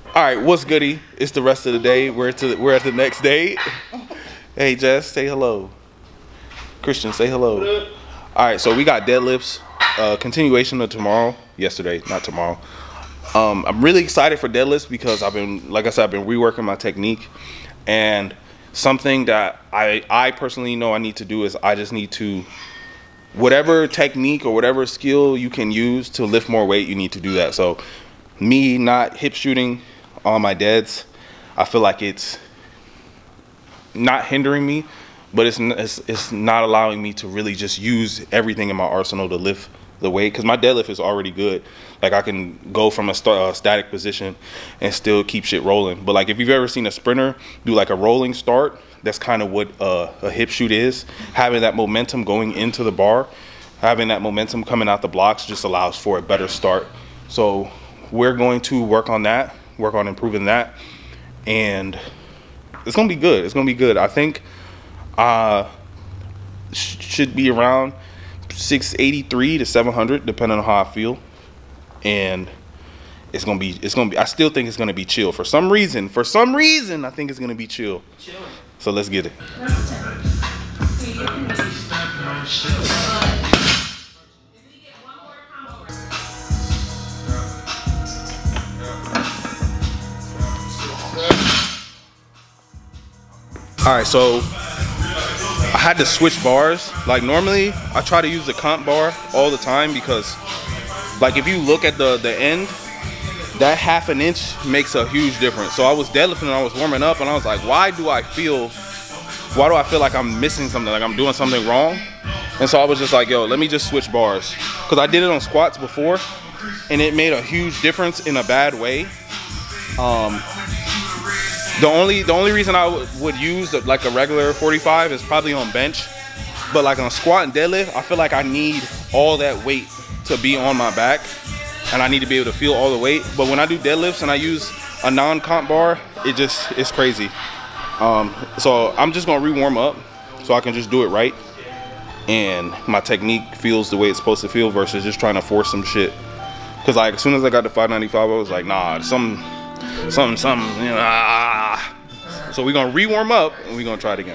All right, what's goody? It's the rest of the day. We're at the next day. Hey, Jess, say hello. Christian, say hello. All right, so we got deadlifts. Continuation of tomorrow. Yesterday, not tomorrow. I'm really excited for deadlifts because like I said, I've been reworking my technique, and something that I personally know I need to do is I just need to, whatever technique or whatever skill you can use to lift more weight, you need to do that. So me not hip shooting on my deads, I feel like it's not hindering me, but it's not allowing me to really just use everything in my arsenal to lift the weight, because my deadlift is already good. Like, I can go from a static position and still keep shit rolling. But like, if you've ever seen a sprinter do like a rolling start, that's kind of what a hip shoot is. Having that momentum going into the bar, having that momentum coming out the blocks just allows for a better start. So we're going to work on that, work on improving that, and it's gonna be good. It's gonna be good. I think should be around 683 to 700 depending on how I feel, and it's gonna be I still think it's gonna be chill. For some reason I think it's gonna be chill. So let's get it. All right, so I had to switch bars. Like, normally I try to use the comp bar all the time because, like, if you look at the end, that ½ an inch makes a huge difference. So I was deadlifting and I was warming up and I was like, why do I feel like I'm missing something, like I'm doing something wrong? And so I was just like, yo, let me just switch bars, because I did it on squats before and it made a huge difference in a bad way. The only reason I would use like a regular 45 is probably on bench, but like on squat and deadlift, I feel like I need all that weight to be on my back, and I need to be able to feel all the weight. But when I do deadlifts and I use a non-comp bar, it's crazy. So I'm just gonna re-warm up so I can just do it right, and my technique feels the way it's supposed to feel versus just trying to force some shit. Cause like, as soon as I got to 595, I was like, nah, something, you know, So we're gonna re-warm up and we're gonna try it again.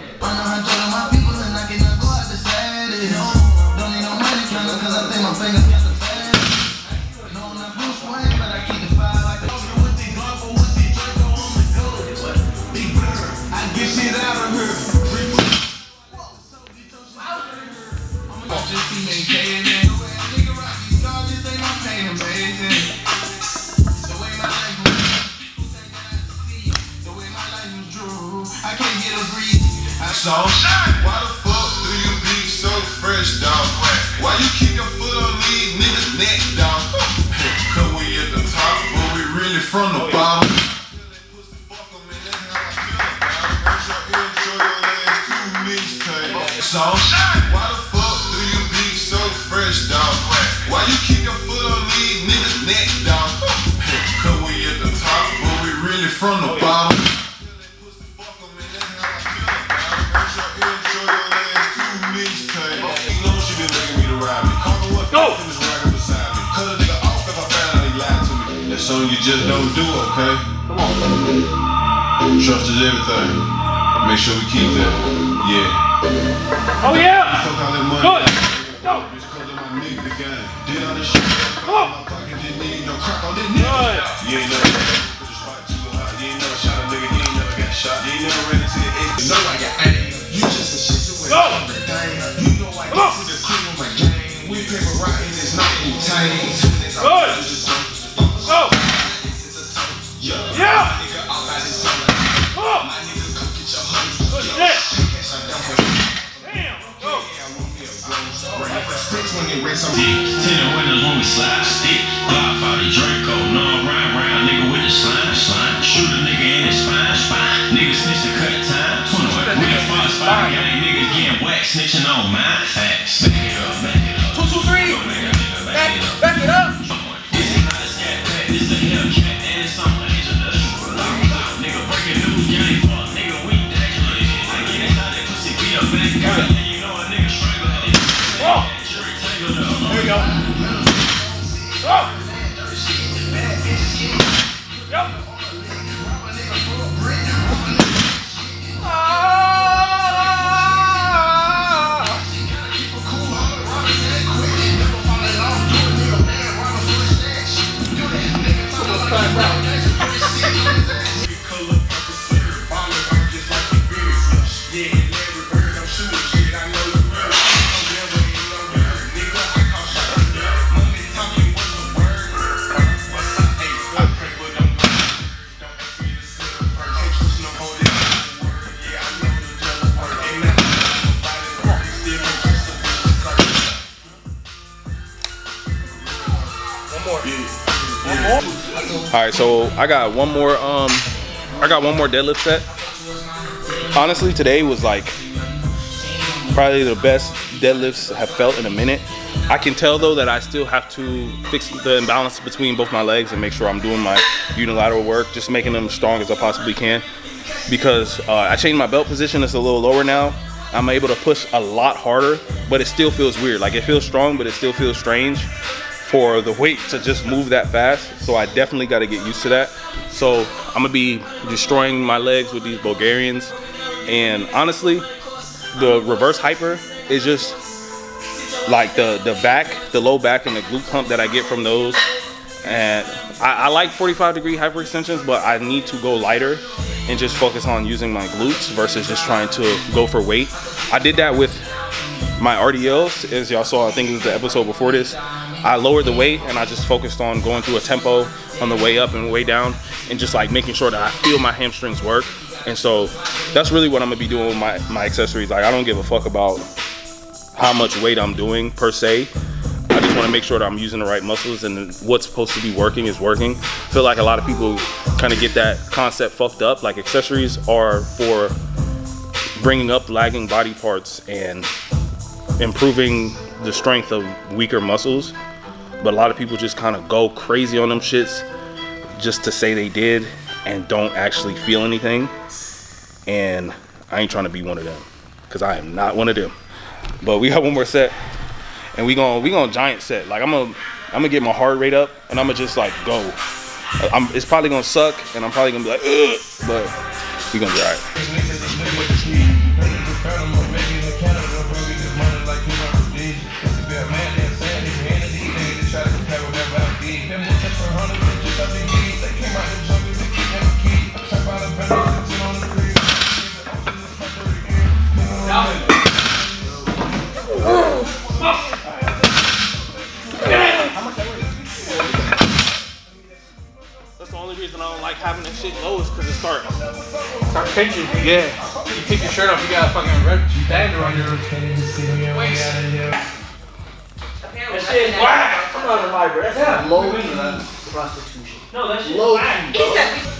So, why the fuck do you be so fresh, dog? Why you keep your foot on these niggas' neck, dog? Cause we at the top, but we really from the bottom. So, why the fuck do you be so fresh, dog? Why you keep your foot on these niggas' neck, dog? Cause we at the top, but we really from the bottom. So you just don't do it, okay? Come on. Trust is everything. Make sure we keep that. Yeah. Oh yeah! Fuck all that money. Good. Go. Just cause of my nigga the game. Did all this shit. Come on. My pocket didn't need no crack on this nigga. Good. You ain't never put the spot too hot. You ain't never shot a nigga. You ain't never got shot. You ain't never ran into the X. You know I got aim. You just a shit away. Go. You know I get to the cream of my game. We paper rotten, it's not Wu-Tang. Good. Go. Yeah. Come on. Good shit. Damn. Go. Tinted windows when we slide stick. Godfather Draco, no round nigga with the slime. Shoot a nigga in his spine. Niggas snitch the cut time. 21. We the first fight gang. Niggas getting whacked, snitching on my facts. Back it up. 2, 2, 3. Back it up. All right, so I got one more deadlift set. Honestly, today was like probably the best deadlifts I have felt in a minute. I can tell though that I still have to fix the imbalance between both my legs and make sure I'm doing my unilateral work, just making them strong as I possibly can. Because I changed my belt position, it's a little lower now. I'm able to push a lot harder, but it still feels weird. Like it feels strong, but it still feels strange for the weight to just move that fast. So I definitely got to get used to that. So I'm gonna be destroying my legs with these Bulgarians. And honestly, the reverse hyper is just like the low back and the glute pump that I get from those. And I like 45-degree hyper extensions, but I need to go lighter and just focus on using my glutes versus just trying to go for weight. I did that with my RDLs, as y'all saw, I think it was the episode before this. I lowered the weight and I just focused on going through a tempo on the way up and way down and just like making sure that I feel my hamstrings work. And so that's really what I'm gonna be doing with my accessories. Like I don't give a fuck about how much weight I'm doing per se. I just wanna make sure that I'm using the right muscles and what's supposed to be working is working. I feel like a lot of people kind of get that concept fucked up. Like accessories are for bringing up lagging body parts and improving the strength of weaker muscles. But a lot of people just kind of go crazy on them shits just to say they did and don't actually feel anything. And I ain't trying to be one of them, because I am not one of them. But we got one more set and we gonna giant set. Like I'm gonna get my heart rate up and I'm gonna just like go. It's probably gonna suck and I'm probably gonna be like, ugh, but we gonna be all right. That's the only reason I don't like having that shit low is because it start pinching. Yeah. You take your shirt off, you got a fucking red band around your waist. That shit is whack. Come on, my bro. That's low prostitution. No, that shit low is whack.